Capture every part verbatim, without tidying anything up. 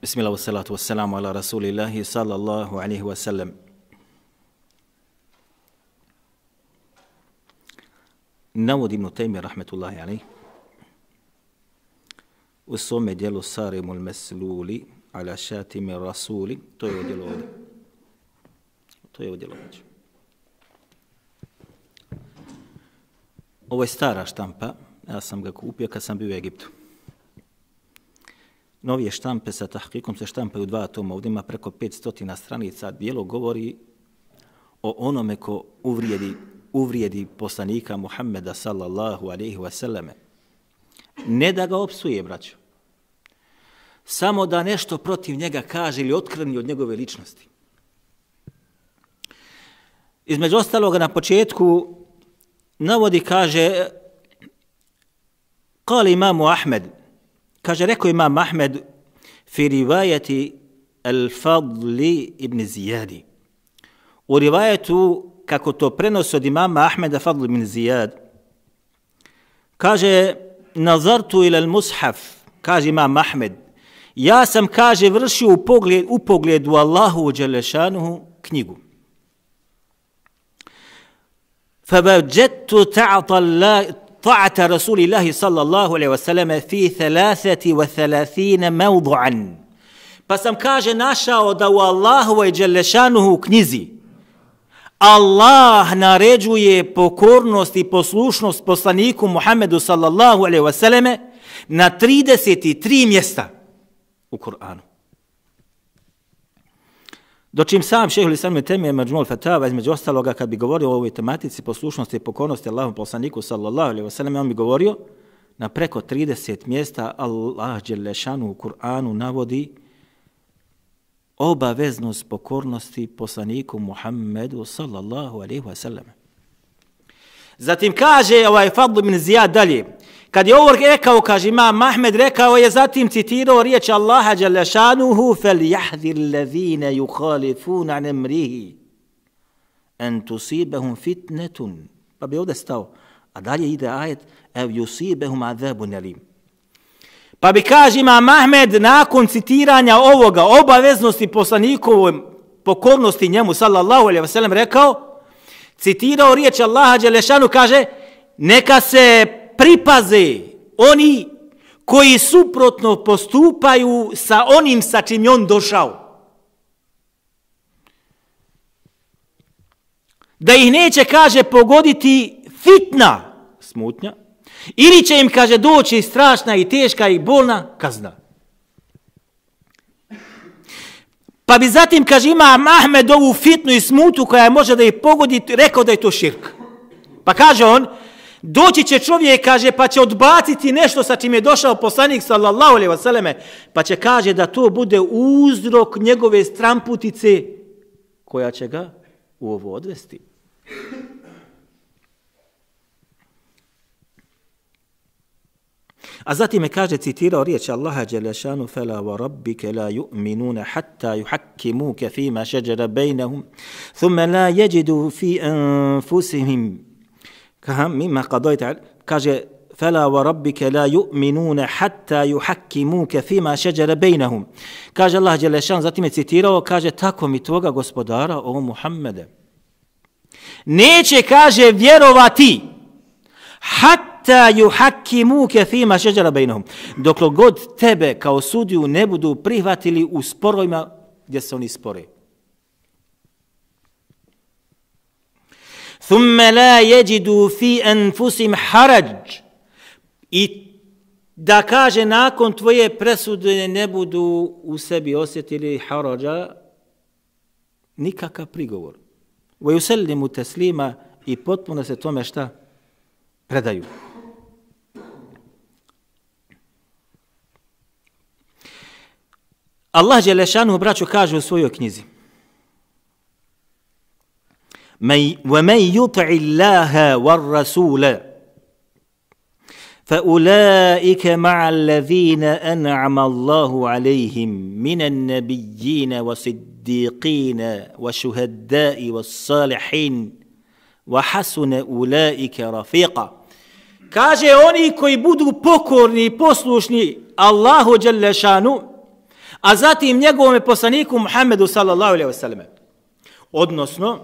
Bismillah, wassalatu wassalamu ala rasulillahi sallallahu alaihi wasallam. Navodi Ibn Tejmije rahmetullahi alaihi u svome dijelu Sarimul Mesluli ala šatimi rasuli, to je ovo dijelo ovdje. To je ovo dijelo ovdje. Ovo je stara štampa, ja sam ga kupio kad sam bio u Egiptu. Novije štampe sa tahkikom se štampaju u dva toma, ovdje ima preko petsto stranica, dijelo govori o onome ko uvrijedi, uvrijedi poslanika Muhammeda sallallahu alaihi wasallam. Ne da ga opsuje, braćo, samo da nešto protiv njega kaže ili otkrni od njegove ličnosti. Između ostaloga na početku navodi, kaže, kali imamu Ahmed, kaže, rekao imam Ahmed fi rivajati al-Fadli ibn Zijadi. U rivajetu, kako to prenosi od imama Ahmeda Fadli ibn Zijad, kaže, nazartu ila al-mushaf, kaže imam Ahmed, ja sam, kaže, vršio u, pogled, u pogledu Allahu dželešanuhu knjigu. Fabadžetu ta'ata طاعة رسول الله صلى الله عليه وسلم في ثلاثة وثلاثين موضعا. Pa sam, kaže, našao da u Allahovoj dželešanuhu knjizi Allah naređuje pokornost i poslušnost poslaniku Muhammedu sallallahu alejhi ve selleme na trideset tri mjesta u Kur'anu. Dočim sam šejhul islam ibn Tejmije Međmu'ul Fetava, između ostaloga, kad bi govorio o ovoj tematici poslušnosti i pokornosti Allahovom poslaniku sallallahu alejhi ve selleme, on bi govorio na preko trideset mjesta Allah dželle šanu u Kur'anu navodi obaveznost pokornosti poslaniku Muhammedu sallallahu alejhi ve selleme. Zatim kaže ovaj Fadl ibn Zijad dalje, kad je ovo rekao, kaže imam Ahmed, rekao je, zatim citirao riječ Allaha dželle šanuhu فَلْيَحْذِرْ الَّذِينَ يُخَالِفُونَ عَنْ أَمْرِهِ أَنْ تُصِيبَهُمْ فِتْنَةٌ. Pa bi ovdje stao, a dalje ide ajet اَوْ يُصِيبَهُمْ عَذَابٌ أَلِيمٌ. Pa bi, kaže imam Ahmed, nakon citiranja ovoga, obaveznosti poslanikovoj pokornosti njemu, sallallahu alejhi ve sellem, rekao, citirao riječ Allaha dželle šanuhu, kaže, neka se pripaze oni koji suprotno postupaju sa onim sa čim je on došao. Da ih neće, kaže, pogoditi fitna, smutnja, ili će im, kaže, doći strašna i teška i bolna kazna. Pa bi zatim, kaže, imam Ahmed ovu fitnu i smutu koja može da ih pogodi, rekao da je to širk. Pa kaže on, doći će čovjek, kaže, pa će odbaciti nešto sa čim je došao poslanik sallallahu alejhi ve selleme, pa će, kaže, da to bude uzrok njegove stramputice koja će ga u ovo odvesti. A zatim je, kaže, citirao riječ Allaha dželle šanu fela wa rabbike la yu'minuna hatta yuhakkimuka fima shajara bainahum thumma la yajidu fi anfusihim mimma qadayta, kaže, fela wa rabbike la yu'minuna hatta yuhakkimuka fima shajara bainahum. Kaže Allah dželle šanu, zatim je citirao, kaže, tako mi tvoga gospodara, o Muhammede, neće, kaže, vjerovati hatta yuhakkimuka fima shajara bainahum, dok god tebe kao sudiju ne budu prihvatili u sporovima gdje se oni spore. Thumma la yajidu fi anfusihim haraj, i da, kaže, nakon tvoje presude ne budu u sebi osjetili harađa, nikakav prigovor. Wa yusallimu taslima, i potpuno se tome šta predaju. Allah dželle šanuhu, braćo, kaže u svojoj knjizi: وَمَنْ يُطِعِ اللَّهَ وَالرَّسُولَ فَأُولَٰئِكَ مَعَ الَّذِينَ أَنْعَمَ اللَّهُ عَلَيْهِمْ مِنَ النَّبِيِّينَ وَصِدِّيقِينَ وَشُهَدَّاءِ وَالصَّالِحِينَ وَحَسُنَ أُولَٰئِكَ رَفِيقًا. Kaže, oni koji budu pokorni i poslušni Allahu dželle šanu, a zatim njegovom poslaniku Muhammedu sallallahu alejhi ve selleme. Odnosno,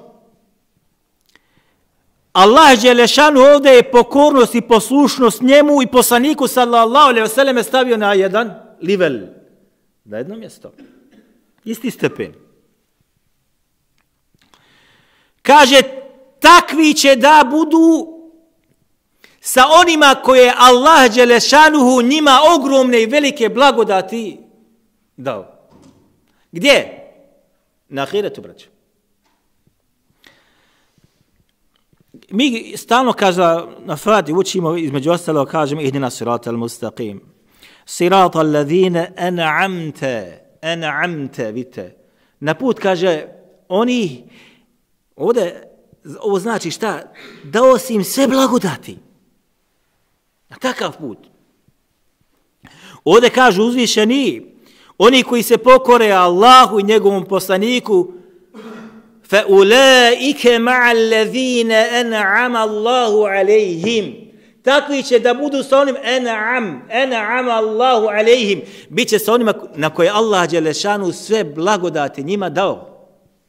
Allah dželešanu ovdje je pokornost i poslušnost njemu i poslaniku sallallahu alejhi ve selleme stavio na jedan level, na jedno mjesto. Isti stepen. Kaže, takvi će da budu sa onima koje Allah dželešanuhu njima ogromne i velike blagodati dao. Gdje? Na ahiretu, braćo. Mi stalno kaže na Fatihi učimo, između ostalo kažemo ihdina siratal mustaqim. Siratal ladhina an'amta, an'amta, vidite. Na put kaže oni, ovdje, ovo znači šta? Dao si im sve blagodati. Na takav put. Ovdje kažu uzvišeni, oni koji se pokore Allahu i njegovom poslaniku, فَأُولَٰئِكَ مَعَ الَّذِينَ أَنْعَمَ اللَّهُ عَلَيْهِمْ. Takvi će da budu sa onim en'am, en'am Allahu alejhim, bit će sa onima na koje Allah dželešanu sve blagodati njima dao.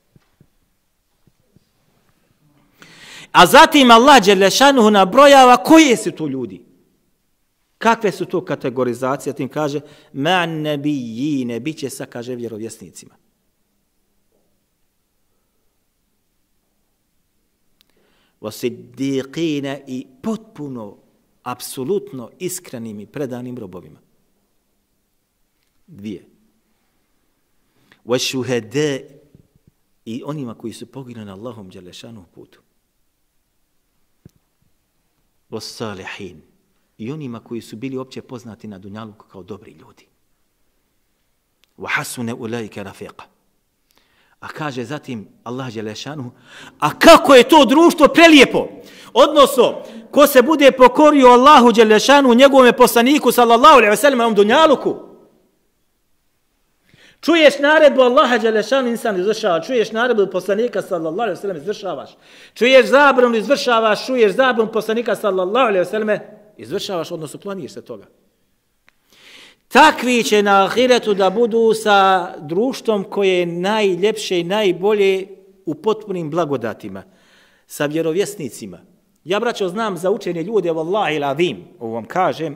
A zatim Allah dželešanu nabrojava koje su to ljudi. Kakve su to kategorizacije? Tim kaže, ma'an nabijine, bit će sa, kaže, vjerovjesnicima. Vasiddiqina, i potpuno, apsolutno iskrenim i predanim robovima. Dvije. Vašuhede, i onima koji su poginuli na Allahom dželešanu putu. Vasalihin, i onima koji su bili opće poznati na dunjaluku kao dobri ljudi. Vahasune ulaike rafiqa. A kaže zatim Allah dželešanu, a kako je to društvo prelijepo. Odnosno, ko se bude pokorio Allahu dželešanu, njegovome poslaniku sallallahu alejhi ve sellem u dunjaluku. Čuješ naredbu Allaha dželešanu, insan izvršava. Čuješ naredbu poslanika sallallahu alejhi ve sellem, izvršavaš. Čuješ zabranu, izvršavaš. Čuješ zabranu poslanika sallallahu alejhi ve sellem, izvršavaš, odnosno kloniš se toga. Takvi će na ahiretu da budu sa društvom koje je najljepše i najbolje u potpunim blagodatima, sa vjerovjesnicima. Ja, braćo, znam za učene ljude, vallahi l'azim, ovo vam kažem,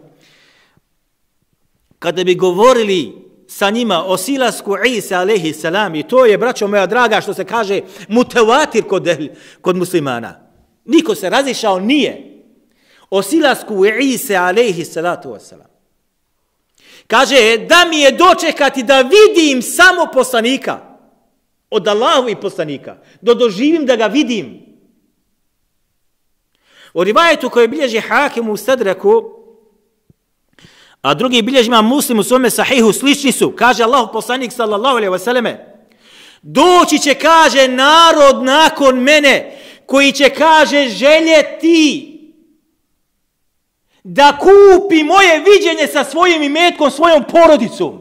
kada bi govorili sa njima o silasku Isa alejhi selam, i to je, braćo moja draga, što se kaže mutevatir kod, kod muslimana. Niko se razišao nije o silasku Isa alejhi salatu wassalam. Kaže, da mi je dočekati da vidim samo poslanika, od Allahovih poslanika, da doživim da ga vidim. U rivajetu koje bilježi Hakim u Stadreku, a drugi bilježi ima Muslim u svome sahihu, slični su, kaže Allahov poslanik sallallahu alejhi ve selleme, doći će, kaže, narod nakon mene, koji će, kaže, željeti da kupi moje viđenje sa svojim imetkom, svojom porodicom.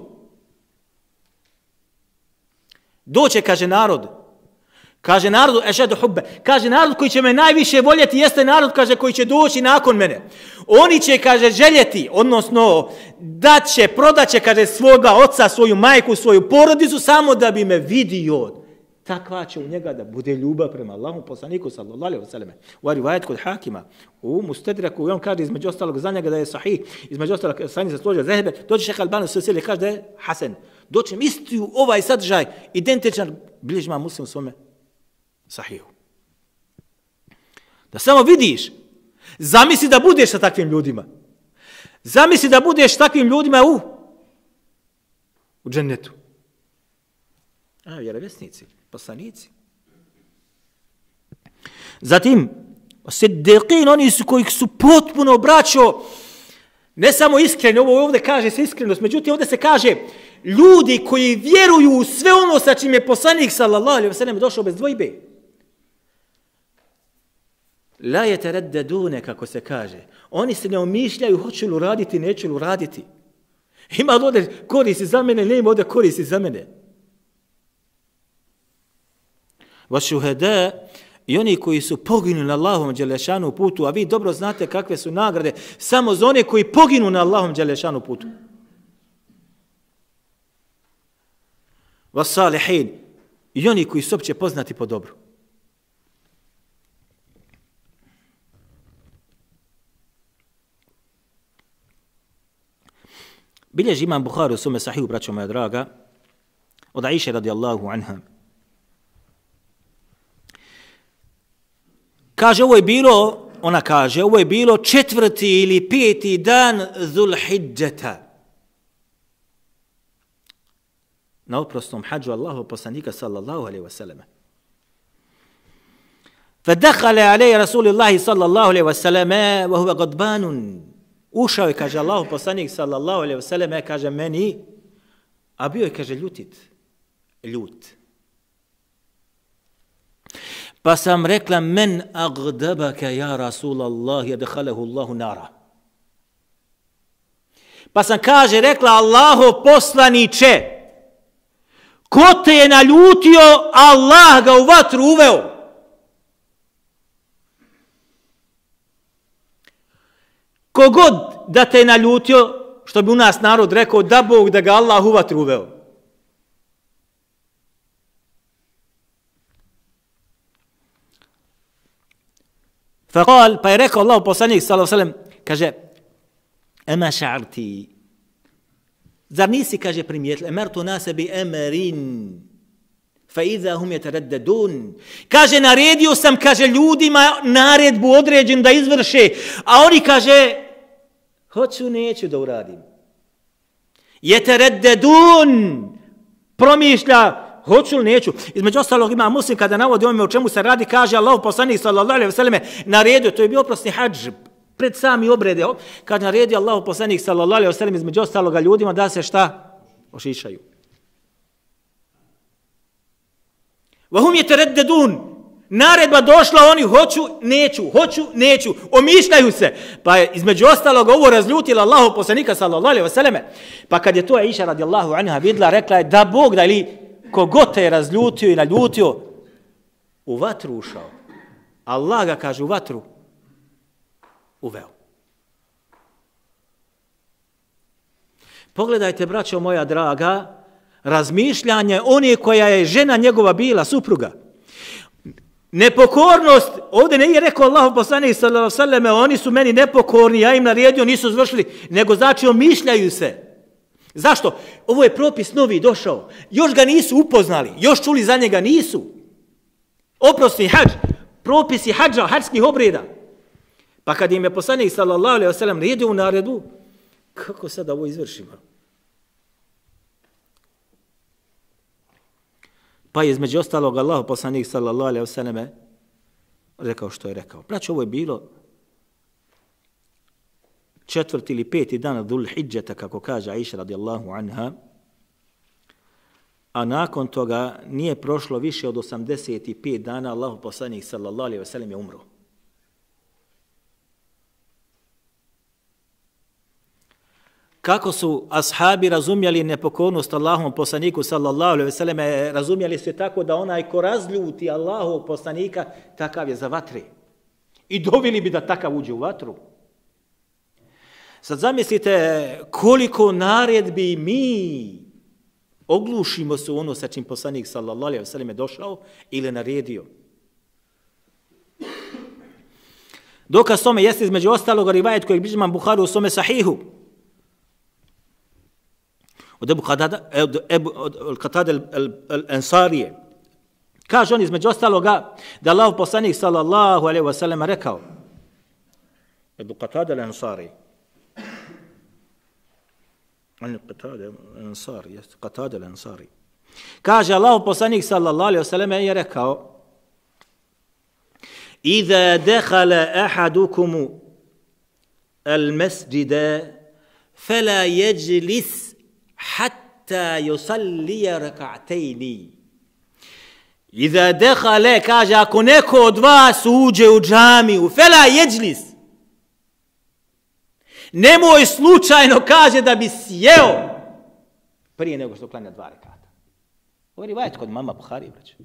Doće, kaže, narod. Kaže narodu, ešedu hubbe. Kaže, narod koji će me najviše voljeti jeste narod, kaže, koji će doći nakon mene. Oni će, kaže, željeti, odnosno da će, prodat će, kaže, svoga oca, svoju majku, svoju porodicu, samo da bi me vidio. Takva će u njega da bude ljubav prema Allahu poslaniku sallallahu alejhi ve selleme. U rivajet kod Hakima, u Mustedraku, i on kaže između ostalog za njega da je sahih, između ostalog sa njim se složio Zehebe, dođe Šejh Albani s-Silsile, kaže da je hasan. Doće isti ovaj sadržaj, identičan, bilježi ima Muslim u svome sahihu. Da samo vidiš, zamisli da budeš sa takvim ljudima. Zamisli da budeš s takvim ljudima u u džennetu. A, vjerovjesnici, poslanici. Zatim, siddiqin, oni su koji su potpuno, braćo, ne samo iskreni, ovo ovdje kaže se iskrenost, međutim ovdje se kaže ljudi koji vjeruju u sve ono sa čim je poslanik sallallahu alejhi ve sellem došao bez dvojbe. La yataraddaduna, kako se kaže. Oni se ne umišljaju hoće li raditi, neće li raditi. Ima ovdje koristi za mene, nema ovdje koristi za mene. Vašuhada, i oni koji su poginuli na Allahom dželešanu putu, a vi dobro znate kakve su nagrade samo za one koji poginu na Allahom dželešanu putu. Vasalihin, i oni koji su opće poznati po dobru. Bilježi imam Buhari u svome sahihu, braćo moja draga, od Aisha radijallahu anha. Kaže, ovo je bilo, ona kaže, ovo je bilo četvrti ili peti dan Zulhidžeta. Na oprostom hađu Allahu poslanika sallallahu alaihi wa sallam. فدخل عليه رسول الله صلى الله عليه وسلم وهو غضبان. Ušao je, kaže Allahu poslanik sallallahu alaihi wa sallam, kaže meni, a bio je, kaže, ljutit. Ljut. Pa sam rekla, men agdabaka ja Rasulallah, yadkhalahu Allahu nara. Pa sam, kaže, rekla, Allaho poslaniče, ko te je naljutio, Allah ga u vatru uveo. Kogod da te je naljutio, što bi u nas narod rekao, da Bog da ga Allah u vatru uveo. Faqal, pa je rekao Allah poslanik sallallahu alejhi ve sellem, kaže, ema ša'arti, zar nisi, kaže, primijetili, emertu nase bi emerin, fa iza hum yataraddadun. Kaže, naredio sam, kaže, ljudima naredbu određen da izvrše, a oni, kaže, hoću, neću da uradim. Yataraddadun, promišlja, hoću li, neću. Između ostalog ima Muslim kada navodi ovome o čemu se radi, kaže Allahu poslanik sallallahu alejhi ve selleme naredio, to je bio oprosni hadž, pred sami obrede, kad naredio Allahu poslanik sallallahu alejhi ve selleme između ostaloga ljudima da se šta? Ošišaju. Wa hum yataraddadun. Naredba došla, oni hoću, neću, hoću, neću, omišljaju se. Pa je između ostalog ovo razljutila Allahu poslanika sallallahu alejhi ve selleme. Pa kad je to Aisha radijallahu anha vidla, rekla je da Bog da ili kogod te je razljutio i naljutio, u vatru ušao. Allah ga, kaže, u vatru uveo. Pogledajte, braćo moja draga, razmišljanje one koja je žena njegova bila, supruga. Nepokornost, ovdje ne je rekao Allahu poslanik sallallahu alejhi ve selleme, oni su meni nepokorni, ja im naredio, nisu izvršili, nego znači omišljaju se. Zašto? Ovo je propis novi došao. Još ga nisu upoznali, još čuli za njega nisu. Oprosni hadž, propisi hadža, hadžskih obreda. Pa kad im je poslanik sallallahu alejhi ve sellem naredio u naredu, kako sad ovo izvršimo? Pa je između ostalog Allah poslanik sallallahu alejhi ve selleme rekao što je rekao. Braćo, ovo je bilo četvrti ili peti dan Dhul Hidžeta, kako kaže Aisha radijallahu anha, a nakon toga nije prošlo više od osamdeset pet dana, Allahu poslanik sallallahu alejhi ve sellem je umro. Kako su ashabi razumjeli nepokornost Allahovom poslaniku sallallahu alejhi ve selleme, razumjeli su tako da onaj ko razljuti Allahovog poslanika, takav je za vatre. I dovili bi da takav uđe u vatru. Sad zamislite koliko naredbi mi oglušimo se u ono sa čim poslanik sallallahu alejhi ve sellem je došao ili naredio. Dokaz tome jeste između ostalog rivajet kojeg bilježi imam Buhari u svome sahihu. Od Ebu Qatada al-Ansarije. Kaže on između ostaloga da Allah poslanik sallallahu alejhi ve sellem rekao, Ebu Qatada al-Ansari, Qatada al-Ansari, jest Qatada al-Ansari. Kaže Allah poslanik sallallahu alejhi ve sellem je rekao, Iza dakhala ahadukum al-masjida fala yajlis hatta yusalli rak'atayn. Iza dakhala, kaže, ako neko od vas uđe u džamiju, fala yajlis, nemoj slučajno, kaže, da bi sjeo prije nego što klanja dva rekata. Ovo je rivajet kod mama Buhari, braćo.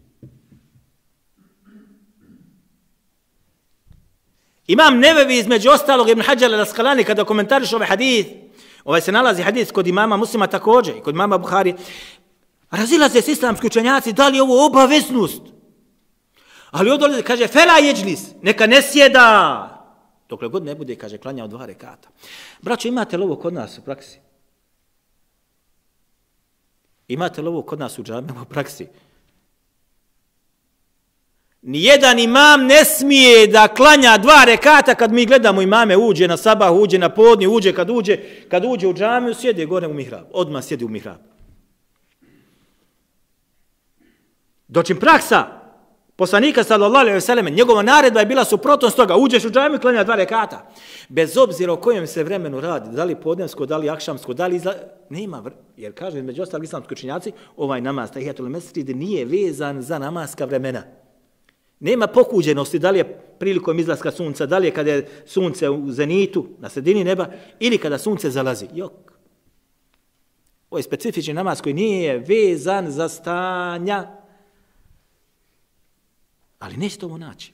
Imam Nevevi između ostalog Ibn Hajar al-Asqalani kada komentariše ovaj hadis, ovaj se nalazi hadis kod imama Muslima također i kod imama Buhari, Razilaze se islamski učenjaci, da li je ovo obaveznost? Ali odolaze, kaže, fela jeđlis, neka ne sjeda. Dokle god ne bude, kaže, klanjao dva rekata. Braćo, imate li ovo kod nas u praksi? Imate li ovo kod nas u džamijama u praksi? Nijedan imam ne smije da klanja dva rekata kad mi gledamo imame, uđe na sabah, uđe na podni, uđe kad uđe, kad uđe u džamiju, sjede gore u mihrab. Odmah sjedi u mihrab. Dočim praksa poslanika sallallahu alejhi ve selleme, njegova naredba je bila suprotnost toga, uđeš u džamiju, klanja dva rekata. Bez obzira o kojem se vremenu radi, da li podnevsko, da li akšamsko, da li izla... nema, jer kaže među ostalih islamski učenjaci, ovaj namaz tahijatul mesdžid nije vezan za namaska vremena. Nema pokuđenosti, da li je prilikom izlaska sunca, da li je kada je sunce u zenitu, na sredini neba, ili kada sunce zalazi. Jok. Ovo je specifični namaz koji nije vezan za stanja, ali nećete ovo naći.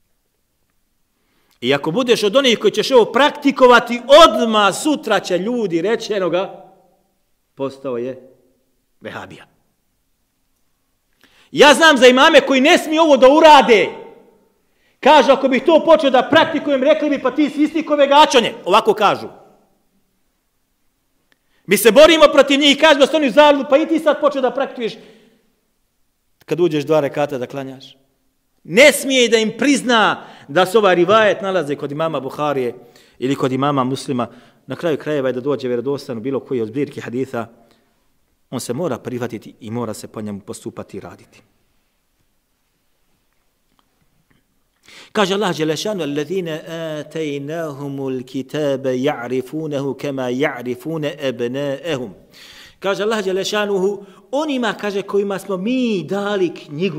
I ako budeš od onih koji ćeš ovo praktikovati, odmah sutra će ljudi reći, eno ga, postao je vehabija. Ja znam za imame koji ne smiju ovo da urade. Kažu, ako bih to počeo da praktikujem, rekli bi, pa ti si isti ko vegačonje. Ovako kažu. Mi se borimo protiv njih i kažemo da su oni u zabludu, pa i ti sad počeo da praktikuješ kad uđeš dva rekata da klanjaš. Ne smije da im prizna da se ovaj rivajet nalaze kod imama Buharije ili kod imama Muslima. Na kraju krajeva je da dođe vjerodostojno bilo koji od zbirki haditha, on se mora prihvatiti i mora se po njemu postupati i raditi. Kaže Allah Đelešanu, alladhina atainahumul kitaba ya'rifunahu kama ya'rifuna abna'ahum. Kaže Allah Đelešanu, onima, kaže, kojima smo mi dali knjigu.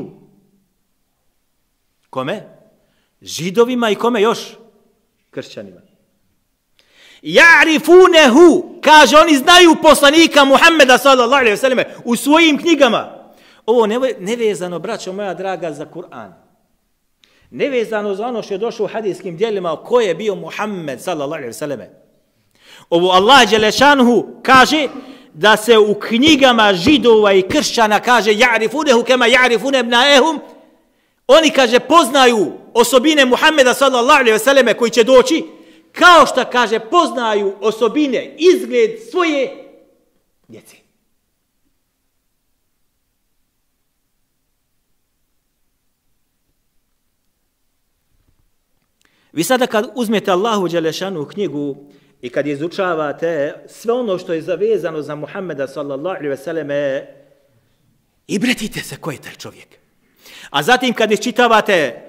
Kome? Židovima i kome još? Kršćanima. Ja'rifunehu, kaže, oni znaju poslanika Muhammeda sallallahu alejhi ve selleme u svojim knjigama. Ovo nevezano, braćo moja draga, za Kur'an. Nevezano za ono što je došlo u hadijskim djelima, ko je bio Muhammed sallallahu alejhi ve selleme. Ovo Allah Đelešanuhu kaže da se u knjigama Židova i kršćana kaže ja'rifunehu kema ja'rifune abna'ahum. Oni, kaže, poznaju osobine Muhammeda sallallahu alejhi ve selleme koji će doći, kao što, kaže, poznaju osobine, izgled svoje djece. Vi sada kad uzmete Allahu Đelešanu knjigu i kad izučavate sve ono što je zavezano za Muhammeda sallallahu alejhi ve selleme, i bretite se ko je taj čovjek. A zatim kad iščitavate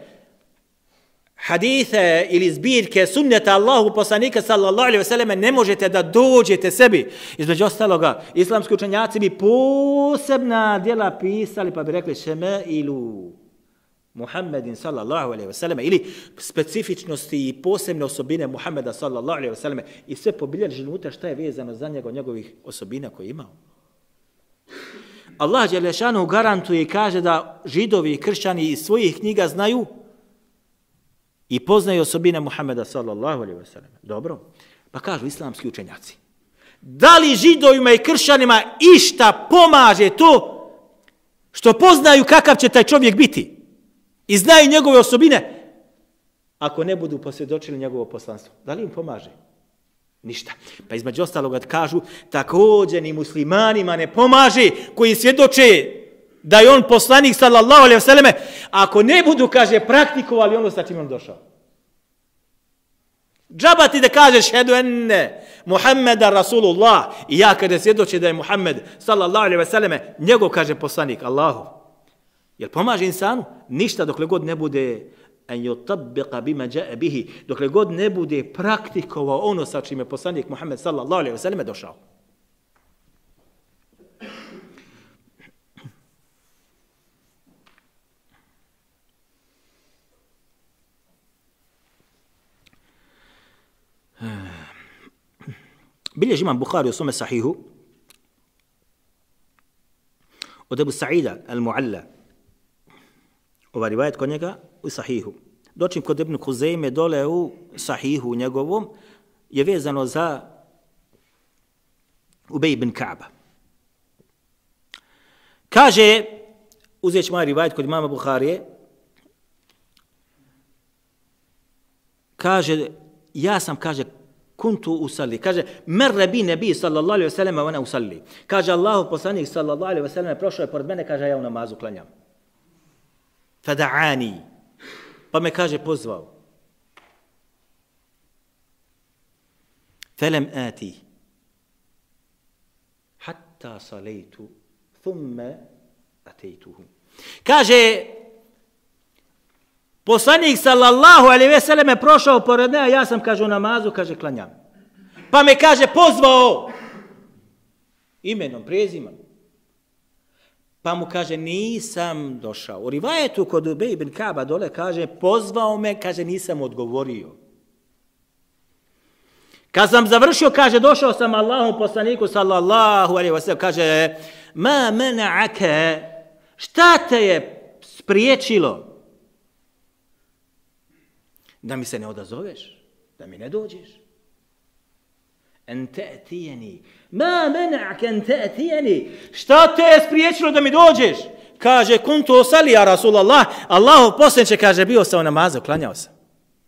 hadise ili zbirke sunneta Allahu poslanika sallallahu alejhi ve selleme, ne možete da dođete sebi. Između ostaloga, islamski učenjaci bi posebna djela pisali, pa bi rekli šemailu Muhammedin sallallahu alejhi ve selleme, ili specifičnosti i posebne osobine Muhammeda sallallahu alejhi ve selleme, i sve pobilježili unutra šta je vezano za njega, njegovih osobina koje je imao. Allah Đelešanu garantuje i kaže da Židovi i kršćani iz svojih knjiga znaju i poznaju osobine Muhammeda sallallahu alejhi ve sellem. Dobro, pa kažu islamski učenjaci, da li Židovima i kršćanima išta pomaže to što poznaju kakav će taj čovjek biti i znaju njegove osobine, ako ne budu posvjedočili njegovo poslanstvo? Da li im pomaže? Ništa. Pa između ostaloga kažu, također ni muslimanima ne pomaže koji svjedoče da je on poslanik sallallahu alejhi ve selleme, ako ne budu, kaže, praktikovali ono sa čim on došao. Džaba ti da kažeš šedu enne Muhammeda Rasulullah, i ja kada svjedoče da je Muhammed sallallahu alejhi ve selleme njegov, kaže, poslanik Allahu. Jel pomaže insanu? Ništa, dokle god ne bude an yutabbiqa bima jaa bihi, dokle god ne bude praktikovao ono sa čime poslanik Muhammed sallallahu alejhi ve selleme došao. Bilježi imam Buhari u svome sahihu od Ebu Sa'ida al-Mu'alla, ova rivajet kod njega u sahihu. Dočim kod Ibn Huzejme dole u sahihu njegovom je vezano za Ubej ibn Ka'ba. Kaže, uzet ćemo ovaj rivajet kod imama Buharije, kaže, ja sam, kaže, kuntu usalli. Kaže, merre bi nebi sallallahu alaihi wa sallam, ona usalli. Kaže, Allahu poslanik sallallahu alaihi wa sallam prošao je pored mene, kaže, ja u namazu klanjam. Fada'ani. Pa me, kaže, pozvao. Felem ati. Hatta salejtu. Thumme atejtuhu. Kaže, poslanik sallallahu alejhi ve selleme prošao pored mene, ja sam, kaže, u namazu, kaže, klanjam. Pa me, kaže, pozvao imenom, prezimenom. Pa mu, kaže, nisam došao. U rivajetu kod Ubej ibn Kaba dole kaže, pozvao me, kaže, nisam odgovorio. Kad sam završio, kaže, došao sam Allahom poslaniku sallallahu alejhi ve sellem, kaže, ma mena'ake, šta te je spriječilo da mi se ne odazoveš, da mi ne dođeš? En te'tijeni, ma mena'ake en te'tijeni, šta te je spriječilo da mi dođeš? Kaže, kuntu osali, ja Rasulallah, Allahov poslaniče, kaže, bio sam u namazu, klanjao sam.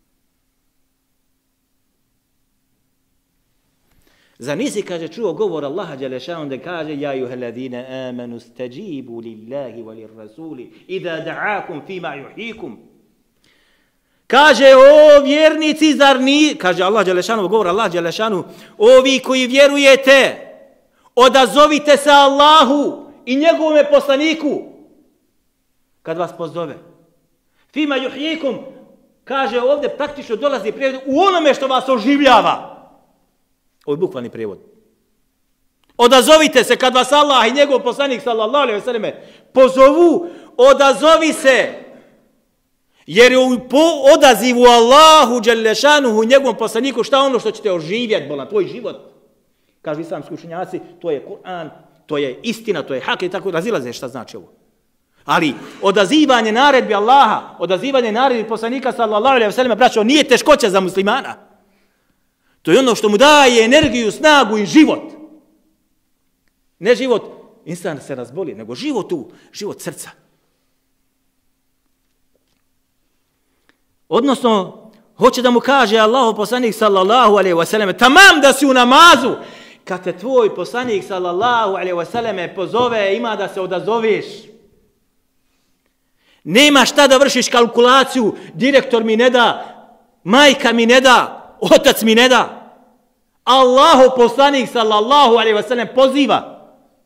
Zar nisi, kaže, čuo govor Allaha dželešanu da kaže, ja juheladine amanu stajibu lillahi wa lirrasuli idha da'akum fima yuhikum. Kaže, o vjernici, zar ni, kaže Allah dželešanu, govor Allah dželešanu, ovi koji vjerujete, odazovite se Allahu i njegovome poslaniku kad vas pozove. Fima yuhikum, kaže, ovdje praktično dolazi prijevod u onome što vas oživljava. Ovo je bukvalni prijevod. Odazovite se kad vas Allah i njegov poslanik sallallahu alejhi ve selleme pozovu, odazovi se. Jer je u odazivu Allahu dželle šanuhu i njegovom poslaniku šta ono što ćete oživjeti, bolan, tvoj život. Kažu islamski učenjaci, to je Kur'an, to je istina, to je hak i tako razilaze šta znači ovo. Ali odazivanje naredbi Allaha, odazivanje naredbi poslanika sallallahu alejhi ve selleme, braćo, nije teškoća za muslimana. To je ono što mu daje energiju, snagu i život. Ne život, insan se razboli, nego život u, život srca. Odnosno, hoće da mu kaže Allahu poslanik sallallahu alejhi ve selleme, tamam da si u namazu, kad te tvoj poslanik sallallahu alejhi ve selleme pozove, ima da se odazoveš. Nema šta da vršiš kalkulaciju, direktor mi ne da, majka mi ne da, otac mi ne da. Allahu poslanik sallallahu alejhi ve sellem poziva.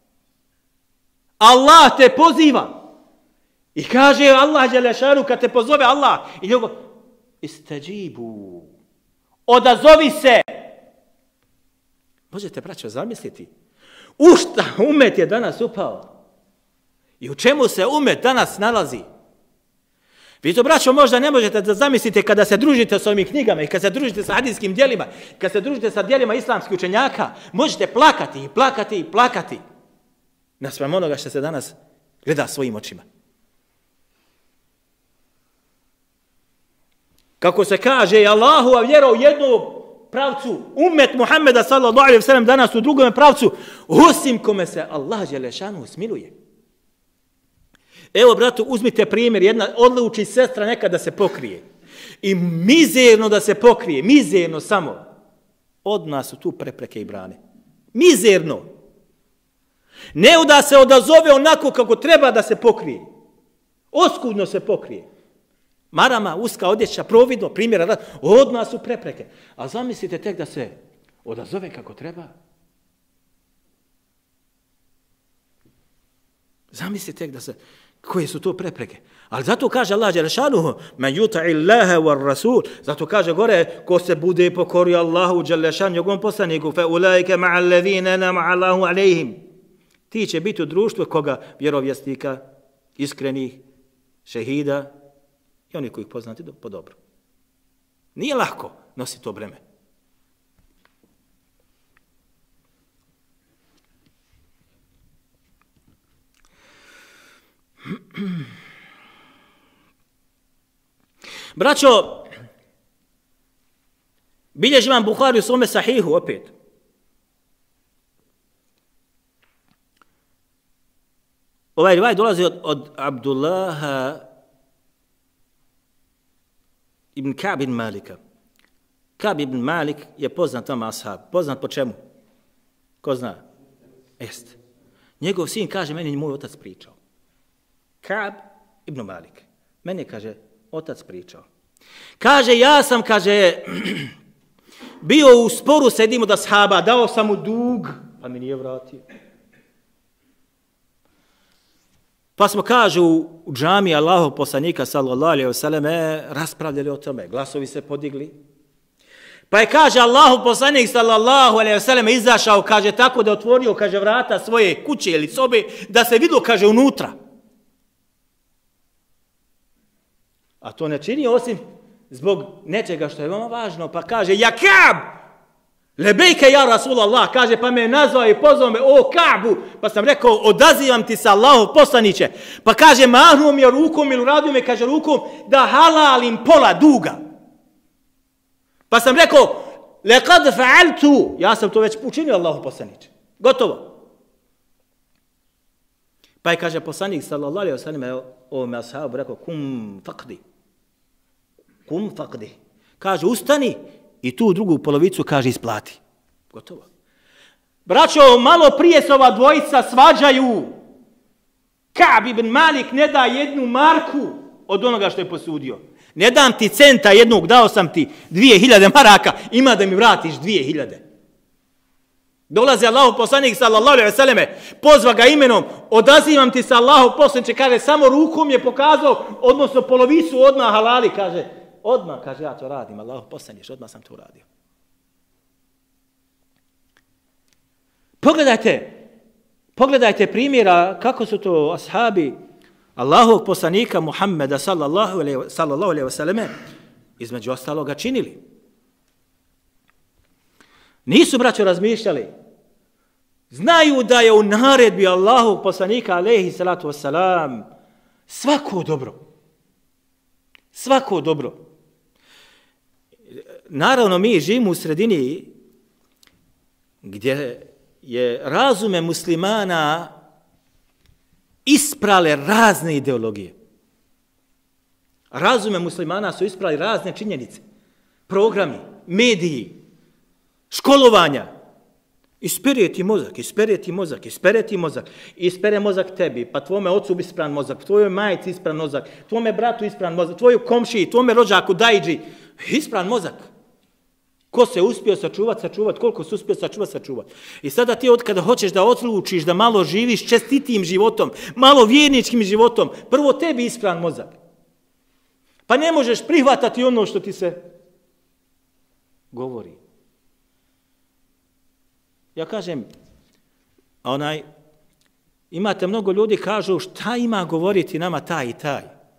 Allah te poziva. I kaže Allah dželle šanu kad te pozove Allah i njegov istajibu. Odazovi se. Možete, braćo, zamisliti u šta umet je danas upao i u čemu se umet danas nalazi. Vi to, braćo, možda ne možete da zamislite kada se družite s ovim knjigama i kada se družite sa hadijskim djelima, kada se družite sa djelima islamskih učenjaka, možete plakati i plakati i plakati naspram onoga što se danas gleda svojim očima. Kako se kaže, Allahova vjera u jednom pravcu, ummet Muhammeda sallallahu alejhi ve sellem danas u drugom pravcu, osim kome se Allah dželle šanuhu smiluje. Evo, bratu, uzmite primjer, jedna odluči sestra nekad da se pokrije. I mizerno da se pokrije, mizerno samo. Od nas su tu prepreke i brane. Mizerno. Ne da se odazove onako kako treba da se pokrije. Oskudno se pokrije. Marama, uska odjeća, providno, primjera, od nas su prepreke. A zamislite tek da se odazove kako treba. Zamislite tek da se... Koje su to prepreke? Ali zato kaže Allah dželle šanuhu, men yuta'i Allaha war rasul, zato kaže gore, ko se bude pokorio Allahu dželle šanuhu, njegovom poslaniku, fa ulaika ma'a alladhina an'ama Allahu alejhim. Ti će biti u društvu koga? Vjerovjesnika, iskrenih, šehida i oni koji ih poznati po dobro. Nije lako nositi to breme. Braćo, bilježi imam Buhari u svome sahihu opet. Ovaj rivaj dolazi od, od Abdullaha ibn Ka'b ibn Malika. Ka'b ibn Malik je poznat tamo ashab. Poznat po čemu? Ko zna? Jeste. Njegov sin kaže, meni moj otac pričao. Ka'b ibn Malik. Meni kaže, otac pričao. Kaže, ja sam, kaže, bio u sporu s jednim od ashaba, dao sam mu dug, pa mi nije vratio. Pa smo, kažu, u džami Allahov poslanika, sallallahu alejhi ve selleme, raspravljali o tome, glasovi se podigli. Pa je, kaže, Allahov poslanik, sallallahu alejhi ve selleme, izašao, kaže, tako da otvorio, kaže, vrata svoje kuće ili sobe, da se vidlo, kaže, unutra. A to ne čini osim zbog nečega što je veoma važno, pa kaže, ja Ka'b, lebejke ja Rasulallah, kaže, pa me nazvao i pozvao me, o Ka'bu, pa sam rekao, odazivam ti se Allahov poslaniće, pa kaže, mahnuo mi je rukom ili uradio me, kaže, rukom, da halalim pola duga. Pa sam rekao, lekad fa'altu, ja sam to već učinio Allahov poslaniće, gotovo. Pa je, kaže, poslanik, sallallahu alejhi ve sellem, ovome ashabu rekao, kum faqdi, kum faqdi, kaže, ustani, i tu drugu polovicu, kaže, isplati. Gotovo. Braćo, malo prije se ova dvojica svađaju. Ka'b ibn Malik ne da jednu marku od onoga što je posudio. Ne dam ti centa jednog, dao sam ti dvije hiljade maraka, ima da mi vratiš dvije hiljade. Dolazi Allahov poslanik, sallallahu alejhi ve selleme, pozva ga imenom, odazivam ti se Allahov poslaniče, kaže, samo rukom je pokazao, odnosno polovicu odmah halali, kaže, odmah, kaže, ja to radim, Allahov poslaniče, odmah sam to uradio. Pogledajte, pogledajte primjera kako su to ashabi Allahovog poslanika Muhammeda, sallallahu alejhi ve selleme, između ostaloga činili. Nisu, braćo, razmišljali. Znaju da je u naredbi Allahovog poslanika, alejhi salatu wassalam, svako dobro. Svako dobro. Naravno, mi živimo u sredini gdje je razume muslimana isprale razne ideologije. Razume muslimana su isprali razne činjenice, programi, mediji, školovanja. Ispere ti mozak, ispere ti mozak, ispere ti mozak, ispere mozak tebi, pa tvome ocu ispran mozak, tvojoj majici ispran mozak, tvome bratu ispran mozak, tvoju komšiji, tvome rođaku, dajđi, ispran mozak. Ko se uspio sačuvati, sačuvati, koliko se uspio sačuvati, sačuvati. I sada ti od kada hoćeš da odlučiš da malo živiš čestitim životom, malo vjerničkim životom, prvo tebi ispran mozak. Pa ne možeš prihvatati ono što ti se govori. Ja kažem, onaj, imate mnogo ljudi kažu šta ima govoriti nama taj i taj.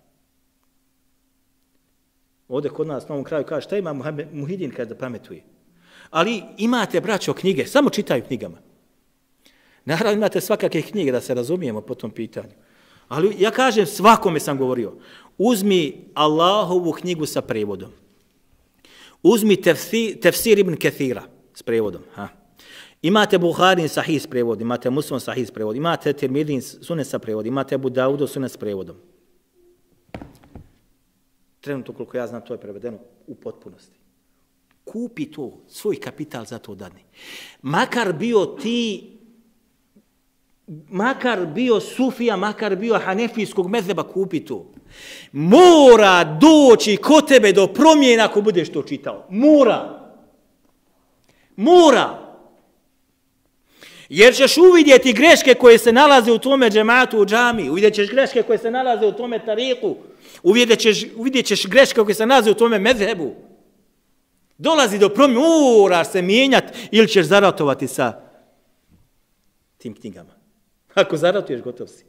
Ovdje kod nas na ovom kraju kaže šta ima Muhidin kada da pametuje. Ali imate, braćo, knjige, samo čitaju knjigama. Naravno imate svakakve knjige da se razumijemo po tom pitanju. Ali ja kažem, svakome sam govorio, uzmi Allahovu knjigu sa prevodom. Uzmi tefsir, tefsir ibn Kathira s prevodom. Ha. Imate Buharin sahih s prevodom, imate Muslim sahih s prevodom, imate Tirmidhin sunen sa prevodom, imate Abu Dawud sunen s prevodom. Trenutno, koliko ja znam, to je prevedeno u potpunosti. Kupi to, svoj kapital za to dadni. Makar bio ti, makar bio sufija, makar bio hanefijskog mezheba, kupi to. Mora doći kod tebe do promjena ako budeš to čitao. Mora. Mora. Jer ćeš uvidjeti greške koje se nalaze u tome džematu u džami, uvidjet ćeš greške koje se nalaze u tome tariku, uvidjet ćeš, uvidjet ćeš greške koje se nalaze u tome mezhebu. Dolazi do promjene, moraš se mijenjati ili ćeš zaratovati sa tim knjigama. Ako zaratuješ, gotov si.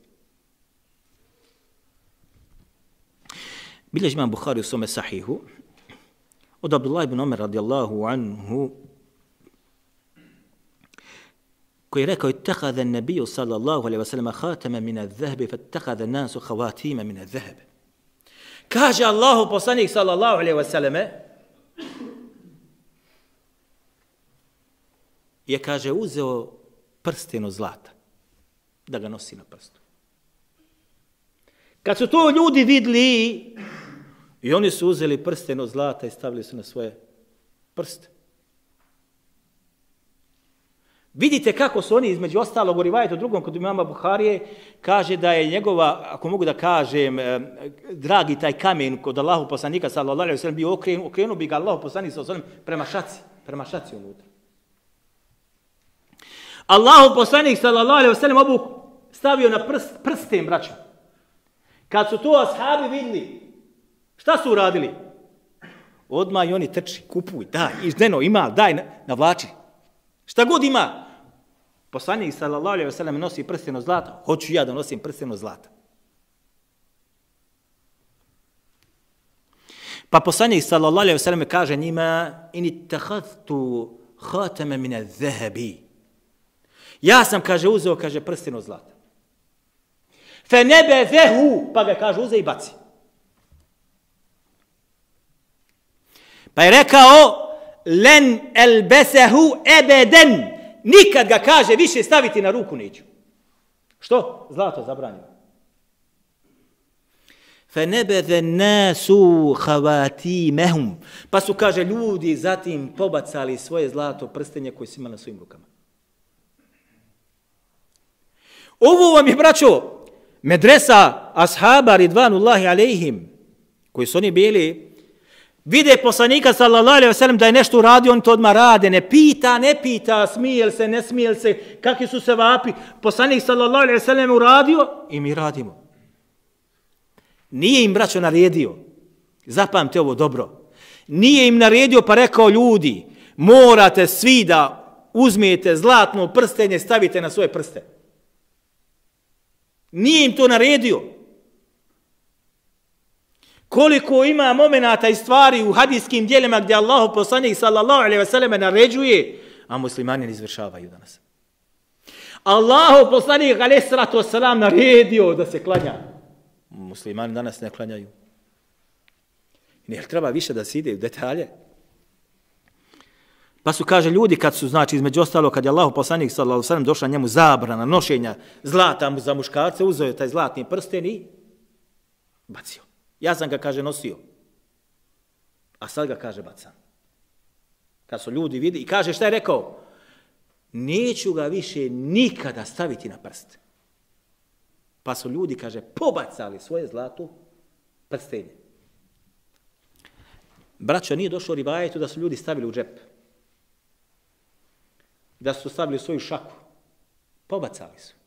Bilježi imam Buhari u svome sahihu od Abdullah ibn Omer radijallahu anhu, koji je rekao, ittehada nabiju sallallahu alaihi wa sallam hatama min al-zahabi, fattehada nasu havatima min al-zahabi. Kaže Allahu poslanik sallallahu alaihi wa sallame, je, kaže, uzeo prsten od zlata, da ga nosi na prstu. Kad su to ljudi vidli, i oni su uzeli prsten od zlata i stavili su na svoje prste. Vidite kako su oni između ostalog u rivajetu drugom kod imama Buharije kaže da je njegova, ako mogu da kažem, dragi taj kamen kod Allahu poslanika sallallahu alejhi ve sellem bio okrenuo, okrenuo bi ga Allahu poslanik sallallahu alejhi ve sellem prema šaci, prema šaci unutra. Allahu poslanik sallallahu alejhi ve sellem obu stavio na prst, prsten, braćo. Kad su to ashabi vidjeli, šta su uradili? Odmah i oni trči, kupuj, daj, izdeno, ima, daj, navlači. Šta god ima. Poslanik sallallahu alejhi ve sellem nosi prsten od zlata, hoću ja da nosim prsten od zlata. Pa poslanik sallallahu alejhi ve sellem kaže njima: "Ini takhadtu khatama min adh-dhahabi." Ja sam, kaže, uzeo, kaže, prsten od zlata. Fe nebezehu, pa ga, kaže, uze i baci. Pa je rekao: "Len elbesehu ebeden." Nikad ga, kaže, više staviti na ruku neću. Što? Zlato zabranjeno. Fe nebeze nasu havatimehum. Pa su, kaže, ljudi zatim pobacali svoje zlato prstenje koje su imali na svojim rukama. Ovo vam je, braćo, medresa ashaba ridvanullahi alejhim, koji su oni bili, vide poslanika sallallahu alejhi ve sellem da je nešto uradio, oni to odmah rade, ne pita, ne pita, smije li se, ne smije li se, kakvi su se vapi. Poslanik sallallahu alejhi ve sellem uradio i mi radimo. Nije im, braćo, naredio, zapamte ovo dobro, nije im naredio pa rekao: "Ljudi, morate svi da uzmete zlatno prstenje, stavite na svoje prste." Nije im to naredio. Koliko ima momenata i stvari u hadijskim dijelima gdje Allahu poslanik sallallahu alejhi ve sellem naređuje, a muslimani ne izvršavaju danas. Allahu poslanik alejhi salatu vesselam naredio da se klanja. Muslimani danas ne klanjaju. Ne treba više da se ide u detalje. Pa su, kaže, ljudi kad su, znači, između ostalo, kad je Allahu poslanik sallallahu alejhi ve sellem došla njemu zabrana nošenja zlata za muškarce, uzeo je taj zlatni prsten i bacio. Ja sam ga, kaže, nosio, a sad ga, kaže, bacam. Kad su ljudi vidi i kaže, šta je rekao? Neću ga više nikada staviti na prst. Pa su ljudi, kaže, pobacali svoje zlato prstenje. Braćo, nije došlo rivajetu da su ljudi stavili u džep. Da su stavili svoju šaku. Pobacali su.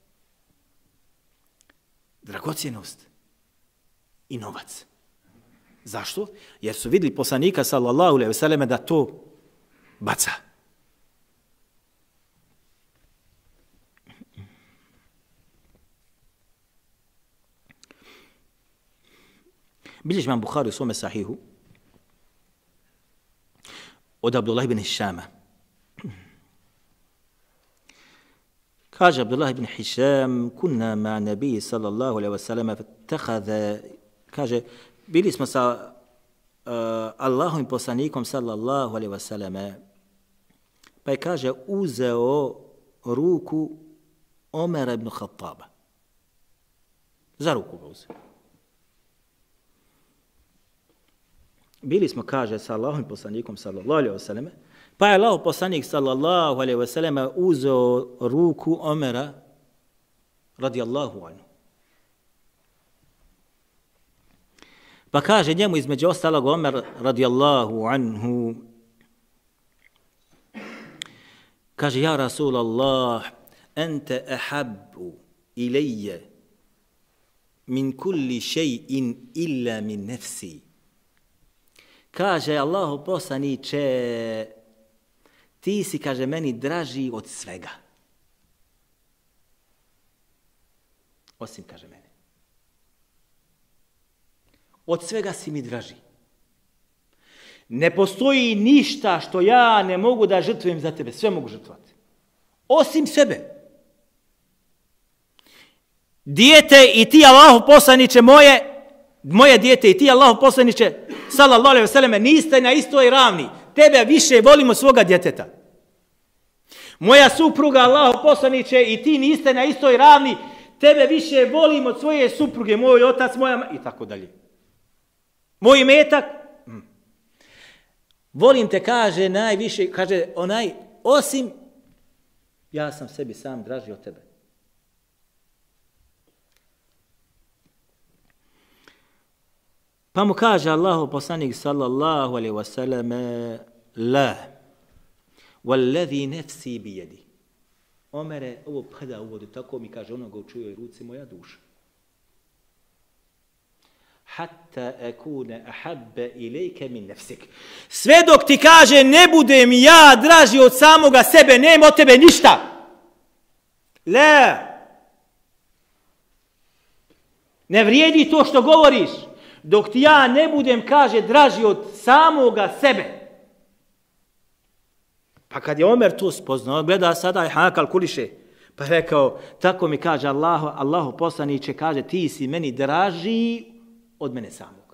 Dragocjenost i novac. Zašto? Jer su vidjeli poslanika sallallahu alejhi ve selleme da to baca. Bilježi imam Buhari u svome sahihu od Abdullah ibn Hišama. Kaže Abdullah ibn Hišam: "Kunna ma nabiji sallallahu alejhi ve selleme fattakhadha." Kaže, bili smo sa uh, Allahovim poslanikom sallallahu alejhi ve selleme, pa je, kaže, uzeo ruku Omera ibn Khattaba. Za ruku ga uzeo. Bili smo, kaže, sa Allahovim poslanikom sallallahu alejhi ve selleme, pa je Allahov poslanik sallallahu alejhi ve selleme uzeo ruku Omera radijallahu anhu. Pa kaže njemu između ostalog Omer radijallahu anhu, kaže: "Ja Rasulallah, ente ahabbu ilije min kulli šejin illa min nefsi." Kaže: "Allahu poslaniče, ti si, kaže, meni draži od svega. Osim, kaže, mene. Od svega si mi draži. Ne postoji ništa što ja ne mogu da žrtvujem za tebe. Sve mogu žrtvovati. Osim sebe. Dijete i ti, Allahu poslaniče, moje, moje dijete i ti, Allahu poslaniče, sallallahu alejhi ve selleme, niste na istoj ravni. Tebe više volimo svoga djeteta. Moja supruga, Allahu poslaniče, i ti niste na istoj ravni. Tebe više volim od svoje supruge, moj otac, moja ma... i tako dalje. Moj imetak? Mm. Volim te, kaže, najviše, kaže, onaj, osim, ja sam sebi sam draži od tebe. Pa mu kaže Allahu poslanik sallallahu alejhi ve selleme la wallazi nafsi bi yadi. Omere, ovo pada u vodu, tako mi kaže onoga u čujoj ruci moja duša. Hatta akuna ahabba ilayka min nafsik. Sve dok ti kaže ne budem ja draži od samoga sebe, nema od tebe ništa. La. Ne vrijedi to što govoriš. Dok ti ja ne budem, kaže, draži od samoga sebe. Pa kad je Omer to spoznao, gleda sada i ha, kalkuliše. Pa je rekao, tako mi kaže Allahu, Allahu poslaniče, kaže, ti si meni draži od mene samog.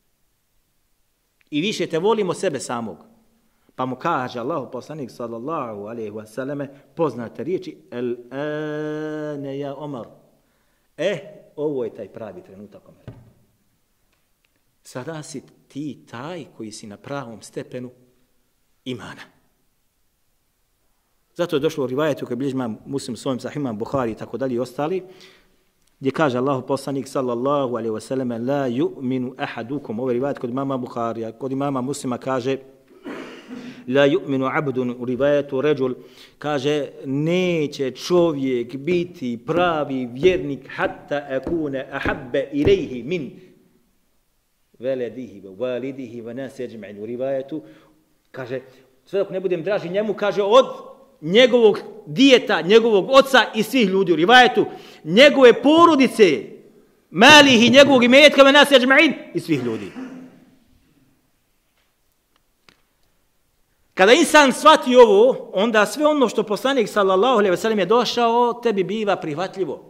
I više te volim od sebe samog. Pa mu kaže Allahu poslanik sallallahu alejhi ve selleme poznate riječi el ane ja Omer. Eh, ovo je taj pravi trenutak, Omer. Sada si ti taj koji si na pravom stepenu imana. Zato je došlo u rivajetu koji bilježi imam Muslim svojim sahihom, Buhari i tako dalje i ostali, gdje kaže Allahu poslanik sallallahu alejhi ve selleme la yu'minu ahadukum. Ovaj rivajet kod imama Buharija, kod imama Muslima kaže la yu'minu abdun, u rivajetu ređul, kaže neće čovjek biti pravi vjernik hatta akune ahabbe ilaihi min veledihi, validihi, vanas ejma'in. U rivajetu kaže sve dok ne budem draži njemu, kaže od njegovog dijeta, njegovog oca i svih ljudi. U rivajetu njegove porodice, malihi, njegovog imetka, vanas ejma'in i svih ljudi. Kada insan shvati ovo, onda sve ono što poslanik sallallahu alejhi ve sellem je došao, tebi biva prihvatljivo.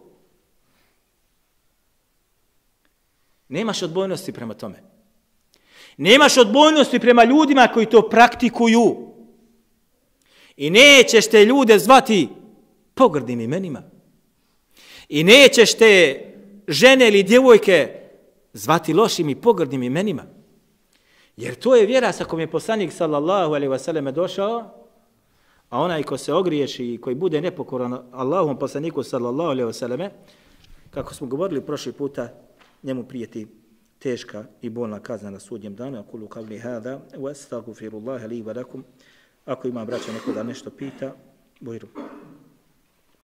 Nemaš odbojnosti prema tome. Nemaš odbojnosti prema ljudima koji to praktikuju. I nećeš te ljude zvati pogrdnim imenima. I nećeš te žene ili djevojke zvati lošim i pogrdnim imenima. Jer to je vjera sa kojom je poslanik sallallahu alejhi ve selleme došao, a onaj ko se ogriješi i koji bude nepokoran Allahom poslaniku sallallahu alejhi ve selleme, kako smo govorili prošli puta, njemu prijeti teška i bolna kazna na sudnjem danu. Aqulu qavli hada wa astaghfirullaha li wa lakum. Ako ima braća neko da nešto pita, bujru.